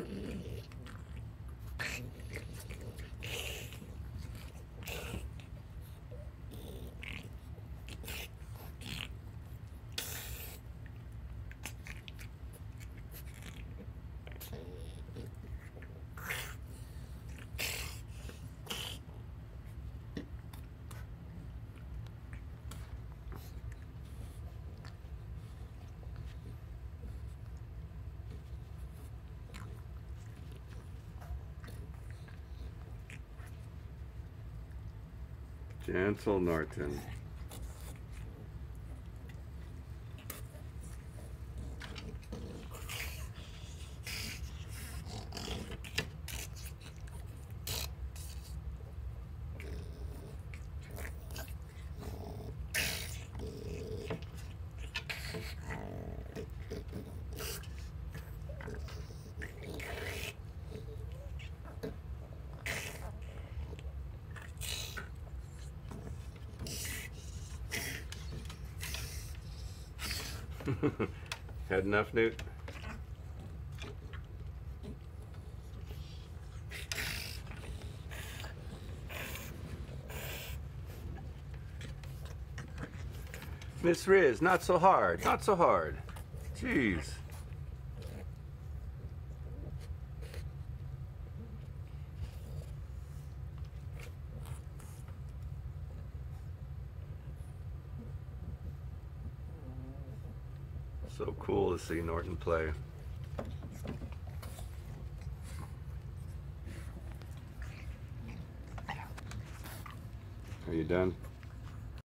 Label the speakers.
Speaker 1: Gentle Norton. Had enough, Newt? Miss Riz, not so hard, not so hard. Jeez. So cool to see Norton play. Are you done?